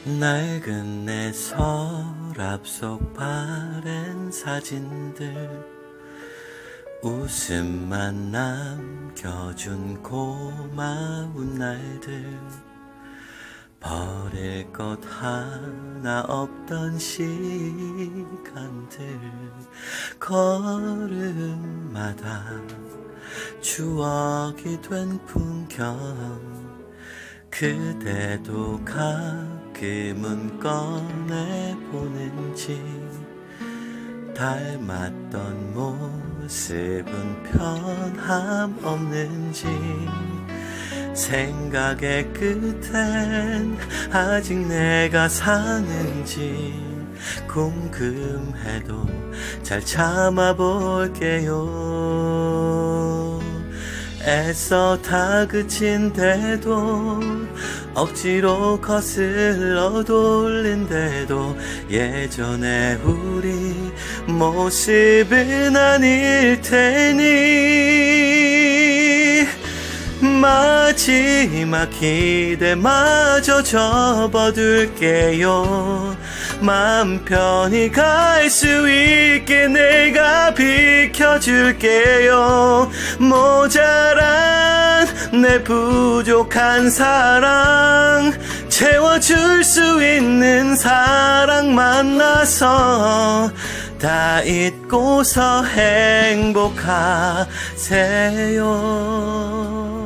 낡은 내 서랍 속 바랜 사진들, 웃음만 남겨준 고마운 날들, 버릴 것 하나 없던 시간들, 걸음마다 추억이 된 풍경, 그대도 가끔은 꺼내보는지, 닮았던 모습은 변함없는지, 생각의 끝엔 아직 내가 사는지 궁금해도 잘 참아볼게요. 애써 다그친데도 억지로 거슬러 돌린데도 예전의 우리 모습은 아닐 테니, 마지막 기대마저 접어둘게요. 맘 편히 갈 수 있게 내가 비켜줄게요. 모자란 내 부족한 사랑 채워줄 수 있는 사랑 만나서 다 잊고서 행복하세요.